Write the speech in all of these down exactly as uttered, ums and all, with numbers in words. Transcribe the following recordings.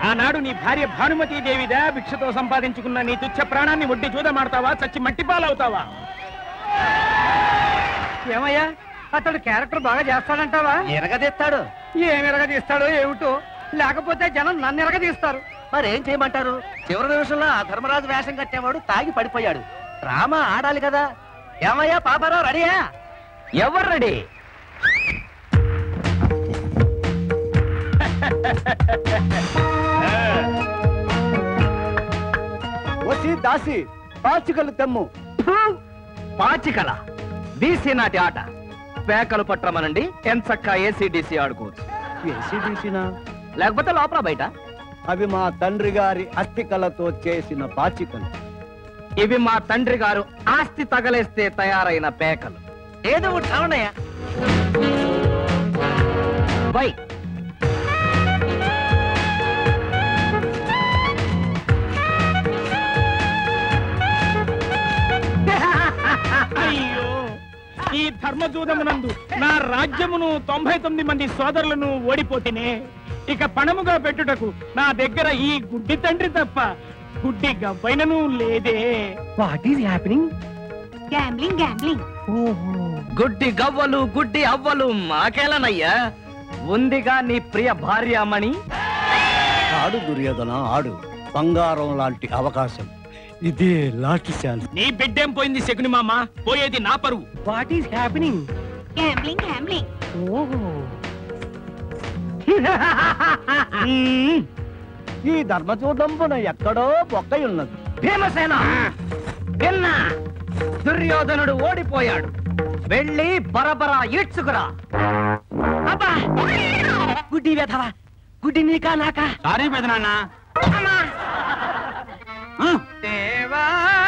ఆనాడు నీ భార్య భానుమతి దేవిదా భిక్షతో సంపాదించుకున్న నీ తుచ్చ ప్రాణాన్ని ఒడ్డి చూదమాడతావా, చచ్చి మట్టి పాలవుతావా? ఏమయ్యా, అతడు క్యారెక్టర్ బాగా చేస్తాడంటావా? ఎరగదీస్తాడు. ఏం ఎరగదీస్తాడో ఏమిటో, లేకపోతే జనం నన్ను ఎరగదీస్తారు. మరేం చేయమంటారు? చివరి నిమిషంలో ఆ ధర్మరాజు వేషం కట్టేవాడు తాగి పడిపోయాడు. డ్రామా ఆడాలి కదా. ఏమయ్యా పాపారావు, రెడీయా? ఎవరు రెడీ? వచ్చి దాసి పాచికలు తెమ్ము. పాచికల బీసీ నాటి ఆట. పేకలు పట్టమనండి, ఎంచక్క ఏసీడీసీ ఆడుకోవచ్చు. ఏసీడీసీనా? లేకపోతే లోపల బయట. అవి మా తండ్రి గారి అస్థికలతో చేసిన పాచికలు. ఇవి మా తండ్రి గారు ఆస్తి తగలేస్తే తయారైన పేకలు. ఏదో ఒకటి చావనయ్యా. బై అయ్యో, ఈ ధర్మజూదమునందు నా రాజ్యమును తొంభై తొమ్మిది మంది సోదరులను ఓడిపోతేనే ఇక పణముగా పెట్టుటకు నా దగ్గర ఈ గుడ్డి తండ్రి తప్ప గుడ్డి గవ్వైనను లేదే. What is happening? Gambling gambling. గుడ్డి గవ్వలు గుడ్డి అవ్వలు మాకేలనయ్యా. ఉందిగా నీ ప్రియ భార్యామణి. ఆడు దుర్యోధన, ఆడు. బంగారం లాంటి అవకాశం ఇదే. లాంటి ఛాన్స్. నీ బిడ్డేం పోయింది శకుని మామ, పోయేది నా పరువు. What is happening? Gambling gambling. ఓహో, ఈ ధర్మచూడంబున ఎక్కడో బొక్కై ఉన్నది. భీమసేన విన్నా, దుర్యోధనుడు ఓడిపోయాడు. వెళ్ళి బరబరా ఈడ్చుకురా. అబ్బా, గుడ్డి వెధవా, గుడ్డి నీకా నాకా? సారీ పెదనాన్న. దేవా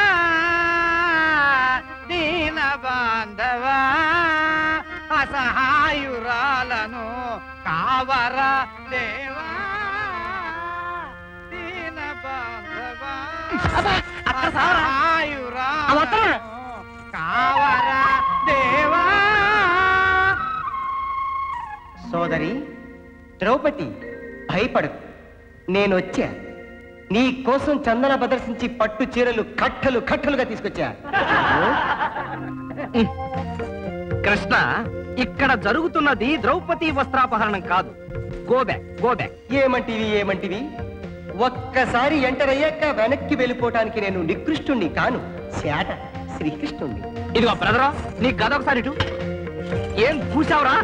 దీన బాంధవా, అసహాయురాలను కావరా దేవా. దీన బాంధవా, అసహాయురాలను కావరా దేవా. సోదరి ద్రౌపది, భయపడు. నేనొచ్చా. నీ కోసం చందన ప్రదర్శించి పట్టు చీరలు కట్టలు కట్టలుగా తీసుకొచ్చా. కృష్ణ, ఇక్కడ జరుగుతున్నది ద్రౌపది వస్త్రాపహరణం కాదు. Go back go back. ఏమంటివి ఏమంటివి? ఒక్కసారి ఎంటర్ అయ్యాక వెనక్కి వెళ్ళిపోవటానికి నేను నికృష్టుణ్ణి కాను, శాట శ్రీకృష్ణుణ్ణి. ఇదిగో బ్రదరా, నీ గద ఒకసారి ఇటు. ఏం కూసావురా?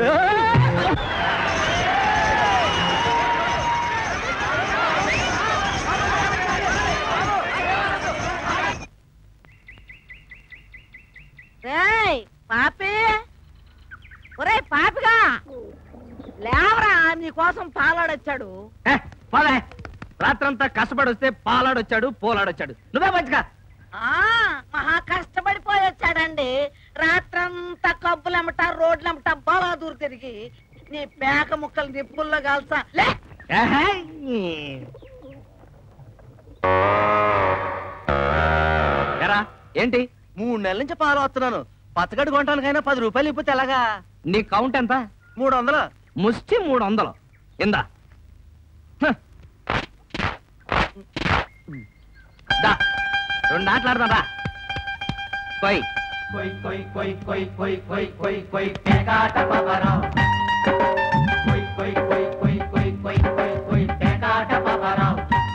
పాపి, ఒరే పాపిగా లేవరా, నీ కోసం పాలాడొచ్చాడు. రాత్రంతా కష్టపడి వస్తే పాలాడొచ్చాడు, పోలాడొచ్చాడు. నువ్వే మంచిగా. మహా కష్టపడిపోయి వచ్చాడండి. రాత్రంతా కబ్బులమ్మట రోడ్లమ్మట బలాదూరు తిరిగి నీ పేక ముక్కలు నిప్పుల్లో కాల్సా. ఏంటి మూడు నెలల నుంచి పాలు వస్తున్నాను. పచ్చగడ్డి కొనటానికైనా పది రూపాయలు ఇప్పితే ఎలాగా? నీ కౌంట్ ఎంత? మూడు వందలు. ముష్టి మూడు వందలు ఇందా. రెండు ఆటలాడదా? కొయ్ కొయ్ కొయ్ కొయ్ కొయ్ కొయ్ కొయ్ కొయ్ కొయ్ పేకాట పాపారావు. కొయ్ కొయ్ కొయ్ కొయ్ కొయ్ కొయ్ కొయ్ కొయ్ పేకాట పాపారావు.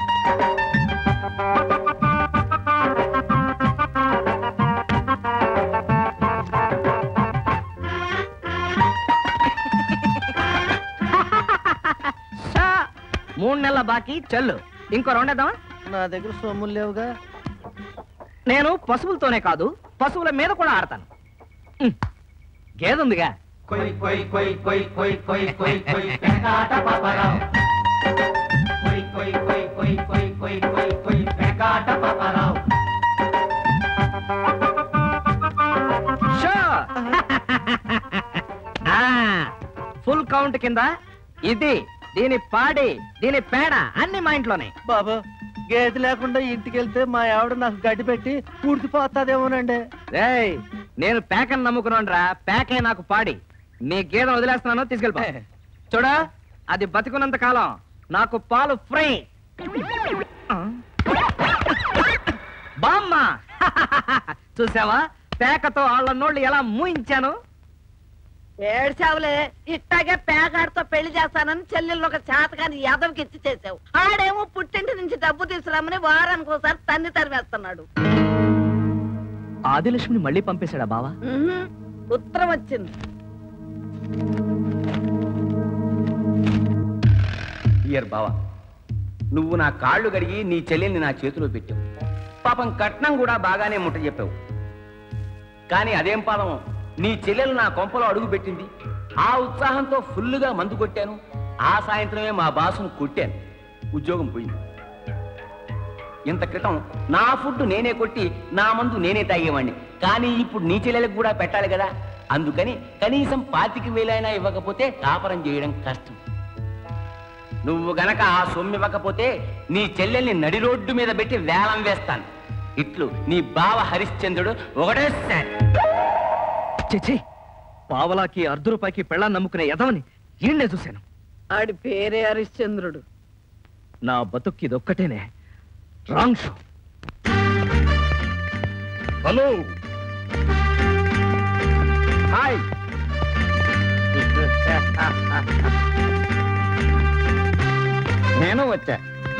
మూడు నెలల బాకీ చెల్లు. ఇంకో రెండేద్దామా? నా దగ్గర సొమ్ములు లేవుగా. నేను పశువులతోనే కాదు, పశువుల మీద కూడా ఆడతాను. గేదుందిగా. కొయ్ కొయ్ కొయ్ కొయ్ కొయ్ కొయ్ కొయ్ కొయ్ పేకాట పాపారావు. కొయ్ కొయ్ కొయ్ కొయ్ కొయ్ కొయ్ కొయ్ కొయ్ పేకాట పాపారావు. ఫుల్ కౌంట్ కింద ఇది, దీని పాడి, దీని పేడ అన్ని మా ఇంట్లోనే. బాబు, గేదె లేకుండా ఇంటికి వెళ్తే మా ఆవిడ నాకు గడ్డి పెట్టి పూడ్చిపోతాదేమోనండి. రేయ్, నేను పేకను నమ్ముకున్నాను రా. పేకే నాకు పాడి. నీ గేదెను వదిలేస్తున్నాను, తీసుకెళ్ళిపో. చూడా, అది బతికున్నంత కాలం నాకు పాలు ఫ్రీ. బామ్మ చూసావా పేకతో వాళ్ళ నోళ్ళు ఎలా మూయించాను. ఏడ్చావులే, ఇట్టాగే పేకాడితో పెళ్లి చేస్తానని చెల్లెళ్ళు ఒక చేతగాని యాదవ్కి ఇచ్చి చేసావు. ఆడేమో పుట్టింటి నుంచి డబ్బు తీసుకురామని వారానికి ఒకసారి తన్ని తరివేస్తున్నాడు. ఆదిలక్ష్మిని మళ్ళీ పంపేశాడా బావా? ఉత్తరం వచ్చింది. ఇయర్ బావా, నువ్వు నా కాళ్ళు కడిగి నీ చెల్లెల్ని నా చేతిలో పెట్టావు. పాపం కట్నం కూడా బాగానే ముట్ట చెప్పావు. కానీ అదేం పాపం, నీ చెల్లెలు నా కొంపలో అడుగు పెట్టింది. ఆ ఉత్సాహంతో ఫుల్లుగా మందు కొట్టాను. ఆ సాయంత్రమే మా బాసును కొట్టాను. ఉద్యోగం పోయింది. ఇంత క్రితం నా ఫుడ్ నేనే కొట్టి నా మందు నేనే తాగేవాడిని. కానీ ఇప్పుడు నీ చెల్లెలకు కూడా పెట్టాలి కదా. అందుకని కనీసం పాతికి వేలైనా ఇవ్వకపోతే కాపరం చేయడం కష్టం. నువ్వు గనక ఆ సొమ్ము ఇవ్వకపోతే నీ చెల్లెల్ని నడి రోడ్డు మీద పెట్టి వేలం వేస్తాను. ఇట్లు నీ బావ హరిశ్చంద్రుడు ఒకటే సార్. చిచి, పావలాకి అర్ధ రూపాయికి పెళ్ళాన్ని నమ్ముకునే ఎదవని ఈయన్నే చూశాను. ఆడి పేరే హరిశ్చంద్రుడు. నా బతుక్కి ఇదొక్కటేనే రాంగ్ షో. Hello, hi. నేను వచ్చా.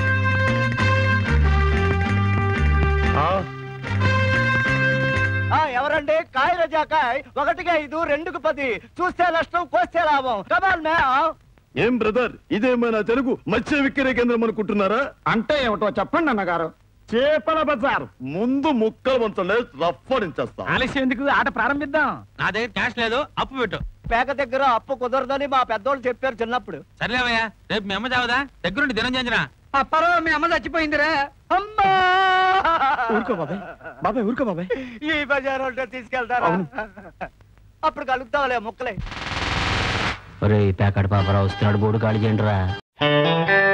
ఎవరండి? కాయల జాకాయ్ ఒకటికి ఐదు, రెండుకు పది. చూస్తే నష్టం, కోస్తే లాభం. కమాన్ మే. ఏం బ్రదర్, ఇదేమైనా తెలుగు మత్స్య విక్రయ కేంద్రం అనుకుంటున్నారా? అంటే ఏమిటో చెప్పండి అన్నగారు. చేపల బజార్. ముందు ముక్కలు వంచలే రఫ్ఫడించేస్తా. ఆలస్యం ఎందుకు, ఆట ప్రారంభిద్దాం. నా దగ్గర క్యాష్ లేదు, అప్పు పెట్టు. పేక దగ్గర అప్పు కుదరదని మా పెద్దోళ్ళు చెప్పారు చిన్నప్పుడు. సర్లేవయ్యా, రేపు మీ అమ్మ చావదా? దగ్గరుండి దినం చేంజరా. అప్పరో మీ అమ్మ చచ్చిపోయిందిరా. అమ్మా, ఊరుకో బాబాయ్, బాబాయ్ ఊరుకో బాబాయ్. ఈ బజార్ ఉంటే తీసుకెళ్తారా? అప్పుడు కలుగుతావులే ముక్కలే. ఒరే పేకాడు పాపరా వస్తున్నాడు, బోడు ఖాళీ చేయండి రా.